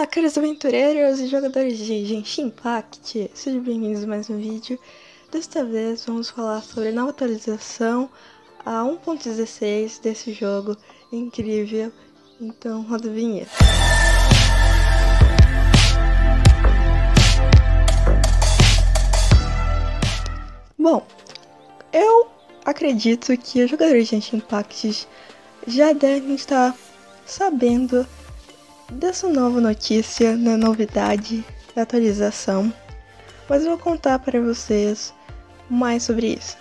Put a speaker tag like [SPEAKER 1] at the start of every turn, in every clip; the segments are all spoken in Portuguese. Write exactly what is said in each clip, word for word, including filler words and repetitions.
[SPEAKER 1] Olá, caros aventureiros e jogadores de Genshin Impact, sejam bem-vindos a mais um vídeo. Desta vez vamos falar sobre a nova atualização a um ponto dezesseis desse jogo incrível, então roda a vinheta. Bom, eu acredito que os jogadores de Genshin Impact já devem estar sabendo dessa nova notícia, da novidade, da atualização, mas eu vou contar para vocês mais sobre isso.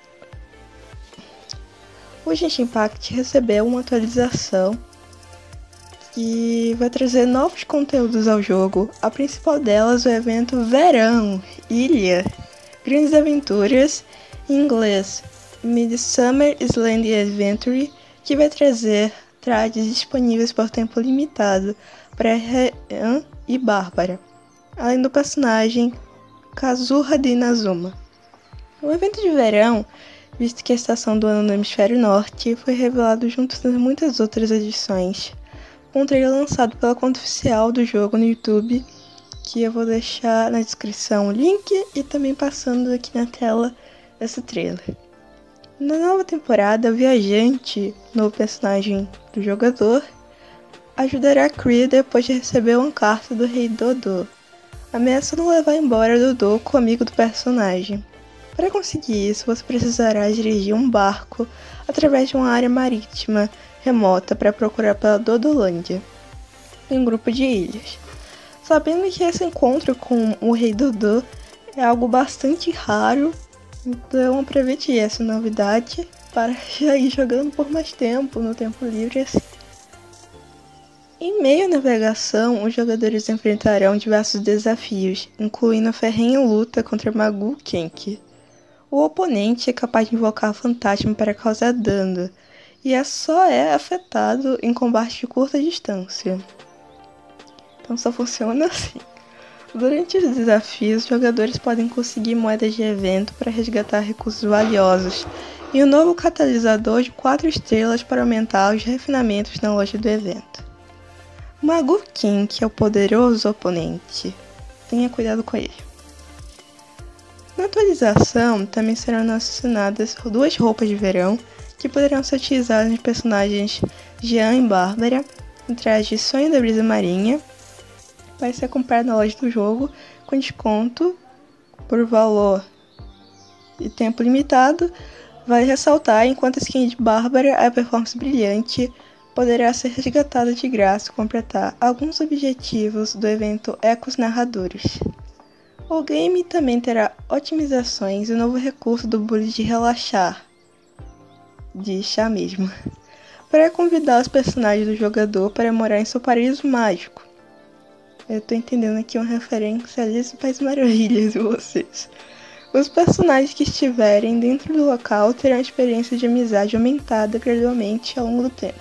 [SPEAKER 1] O Genshin Impact recebeu uma atualização que vai trazer novos conteúdos ao jogo. A principal delas é o evento Verão, Ilha, Grandes Aventuras, em inglês Midsummer Island Adventure, que vai trazer trades disponíveis por tempo limitado para Heian e Bárbara, além do personagem Kazuha de Inazuma. O evento de verão, visto que a estação do ano no hemisfério norte, foi revelado junto com muitas outras edições, com um trailer lançado pela conta oficial do jogo no YouTube, que eu vou deixar na descrição o link e também passando aqui na tela esse trailer. Na nova temporada, o viajante, novo personagem do jogador, ajudará Cree depois de receber uma carta do rei Dodo, ameaçando levar embora Dodo com o amigo do personagem. Para conseguir isso, você precisará dirigir um barco através de uma área marítima remota para procurar pela Dodolândia, em um grupo de ilhas. Sabendo que esse encontro com o rei Dodo é algo bastante raro, então aproveite essa novidade para já ir jogando por mais tempo, no tempo livre assim. Em meio à navegação, os jogadores enfrentarão diversos desafios, incluindo a ferrenha luta contra Magu Kenki. O oponente é capaz de invocar fantasma para causar dano, e é só é afetado em combate de curta distância. Então só funciona assim. Durante os desafios, os jogadores podem conseguir moedas de evento para resgatar recursos valiosos e um novo catalisador de quatro estrelas para aumentar os refinamentos na loja do evento. Magu Kenki é o poderoso oponente. Tenha cuidado com ele. Na atualização, também serão adicionadas duas roupas de verão que poderão ser utilizadas nos personagens Jean e Bárbara, em traje de Sonho da Brisa Marinha. Vai ser comprado na loja do jogo com desconto por valor e tempo limitado. Vale ressaltar, enquanto a skin de Bárbara, a performance brilhante poderá ser resgatada de graça e completar alguns objetivos do evento Ecos Narradores. O game também terá otimizações e um novo recurso do bullet de relaxar, de chá mesmo, para convidar os personagens do jogador para morar em seu paraíso mágico. Eu tô entendendo aqui uma referência a Alice no País das Maravilhas de vocês. Os personagens que estiverem dentro do local terão a experiência de amizade aumentada gradualmente ao longo do tempo.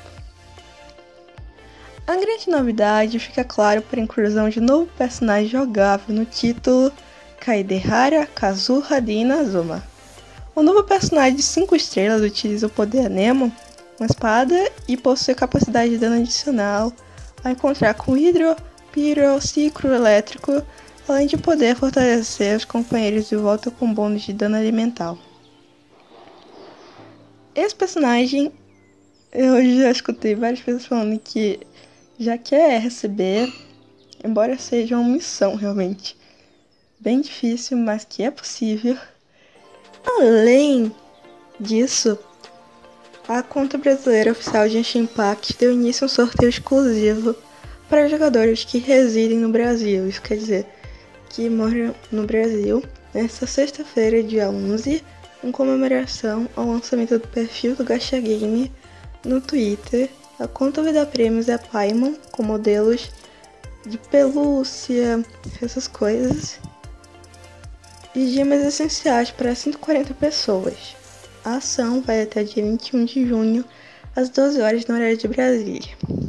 [SPEAKER 1] A grande novidade fica claro para a inclusão de um novo personagem jogável no título Kaedehara Kazuha de Inazuma. O novo personagem de cinco estrelas utiliza o poder Nemo, uma espada, e possui a capacidade de dano adicional ao encontrar com Hidro, Pyro, Ciclo Elétrico, além de poder fortalecer os companheiros de volta com bônus de dano elemental. Esse personagem, eu já escutei várias pessoas falando que já quer receber, embora seja uma missão realmente bem difícil, mas que é possível. Além disso, a conta brasileira oficial de Genshin Impact deu início a um sorteio exclusivo para jogadores que residem no Brasil, isso quer dizer, que moram no Brasil, nesta sexta-feira, dia onze, em comemoração ao lançamento do perfil do Gacha Game no Twitter. A conta vai dar prêmios a Paimon, com modelos de pelúcia, essas coisas, e gemas essenciais para cento e quarenta pessoas. A ação vai até dia vinte e um de junho, às doze horas no horário de Brasília.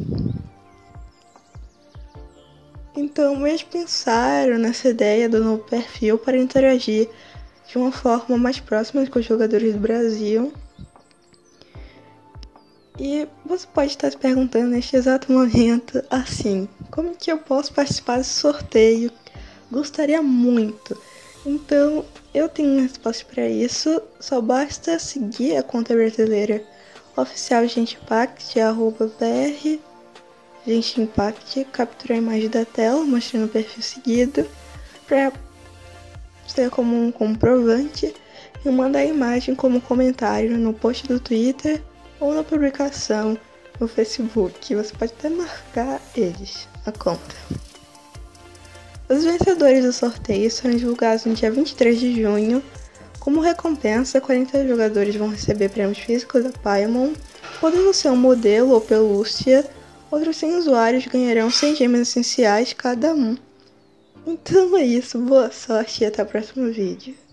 [SPEAKER 1] Então, eles pensaram nessa ideia do novo perfil para interagir de uma forma mais próxima com os jogadores do Brasil E você pode estar se perguntando neste exato momento, assim, como que eu posso participar desse sorteio? Gostaria muito. Então, eu tenho uma resposta para isso, só basta seguir a conta brasileira oficial Gente Impact, arroba br Gente Impact, capturar a imagem da tela, mostrando o perfil seguido, para ser como um comprovante e mandar a imagem como comentário no post do Twitter ou na publicação no Facebook. Você pode até marcar eles, a conta. Os vencedores do sorteio serão divulgados no dia vinte e três de junho. Como recompensa, quarenta jogadores vão receber prêmios físicos da Paimon, podendo ser um modelo ou pelúcia. Outros cem usuários ganharão cem gemas essenciais cada um. Então é isso, boa sorte e até o próximo vídeo.